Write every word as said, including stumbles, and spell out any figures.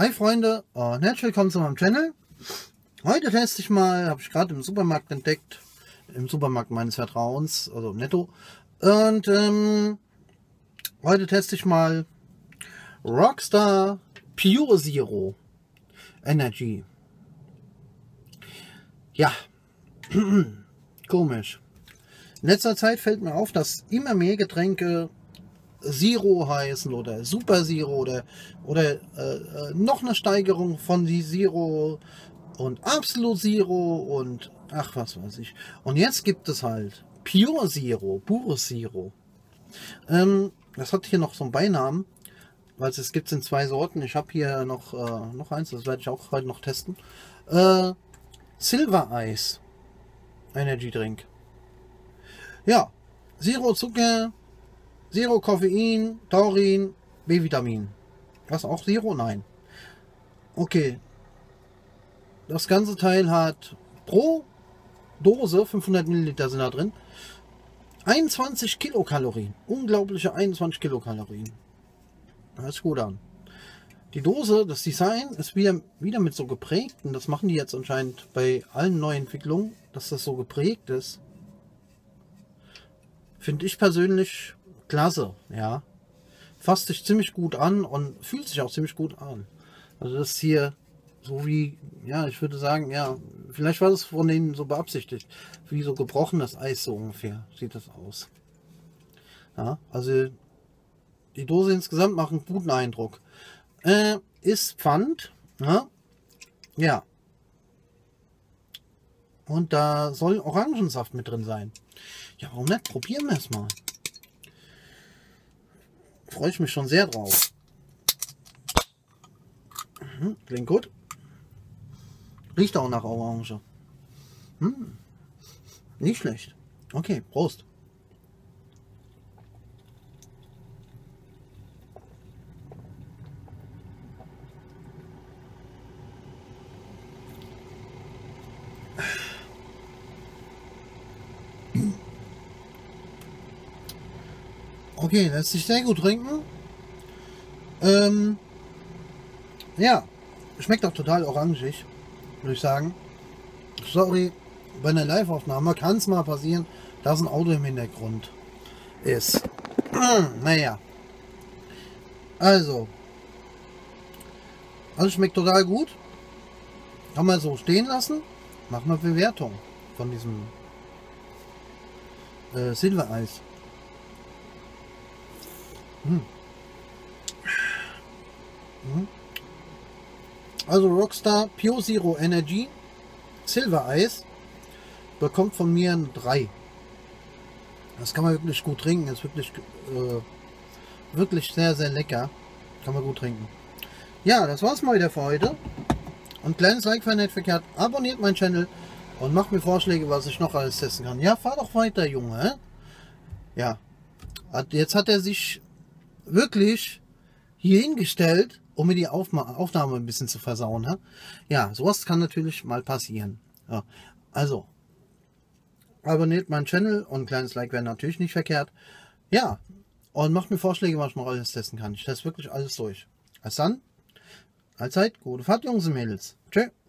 Hi Freunde und herzlich willkommen zu meinem Channel. Heute teste ich mal, habe ich gerade im Supermarkt entdeckt, im Supermarkt meines Vertrauens, also Netto. Und ähm, heute teste ich mal Rockstar Pure Zero Energy. Ja, komisch. In letzter Zeit fällt mir auf, dass immer mehr Getränke Zero heißen oder Super Zero oder, oder äh, noch eine Steigerung von die Zero und Absolut Zero und ach was weiß ich. Und jetzt gibt es halt Pure Zero, pures Zero. Ähm, das hat hier noch so einen Beinamen, weil es gibt es in zwei Sorten. Ich habe hier noch, äh, noch eins, das werde ich auch heute noch testen. Äh, Silver Ice Energy Drink. Ja, Zero Zucker, Zero Koffein, Taurin, B-Vitamin. Was auch Zero? Nein. Okay. Das ganze Teil hat pro Dose, fünfhundert Milliliter sind da drin, einundzwanzig Kilokalorien. Unglaubliche einundzwanzig Kilokalorien. Hört sich gut an. Die Dose, das Design ist wieder, wieder mit so geprägt, und das machen die jetzt anscheinend bei allen Neuentwicklungen, dass das so geprägt ist. Finde ich persönlich klasse, ja. Fasst sich ziemlich gut an und fühlt sich auch ziemlich gut an. Also das hier so wie, ja, ich würde sagen, ja, vielleicht war das von denen so beabsichtigt, wie so gebrochenes Eis so ungefähr sieht das aus. Ja, also die Dose insgesamt macht einen guten Eindruck. Äh, ist Pfand, ja, ja. Und da soll Orangensaft mit drin sein. Ja, warum nicht? Probieren wir es mal. Freue ich mich schon sehr drauf. Mhm, klingt gut. Riecht auch nach Orange. Hm, nicht schlecht. Okay, Prost. Okay, lässt sich sehr gut trinken. Ähm, ja, schmeckt auch total orangig, würde ich sagen. Sorry, bei einer Live-Aufnahme kann es mal passieren, dass ein Auto im Hintergrund ist. Naja. Also. Also schmeckt total gut. Kann man so stehen lassen. Machen wir Bewertung von diesem äh, Silbereis. Hm. Hm. Also Rockstar Pure Zero Energy Silver Eis bekommt von mir ein drei. Das kann man wirklich gut trinken. Ist wirklich, äh, wirklich sehr, sehr lecker. Kann man gut trinken. Ja, das war's mal wieder für heute. Und kleines Like für nicht verkehrt. Abonniert meinen Channel und macht mir Vorschläge, was ich noch alles testen kann. Ja, fahr doch weiter, Junge. Hä? Ja. Jetzt hat er sich wirklich hier hingestellt, um mir die Aufma Aufnahme ein bisschen zu versauen. Hä? Ja, sowas kann natürlich mal passieren. Ja, also, abonniert meinen Channel und ein kleines Like wäre natürlich nicht verkehrt. Ja, und macht mir Vorschläge, was ich noch alles testen kann. Ich teste wirklich alles durch. Als dann, allzeit, gute Fahrt, Jungs und Mädels. Tschö.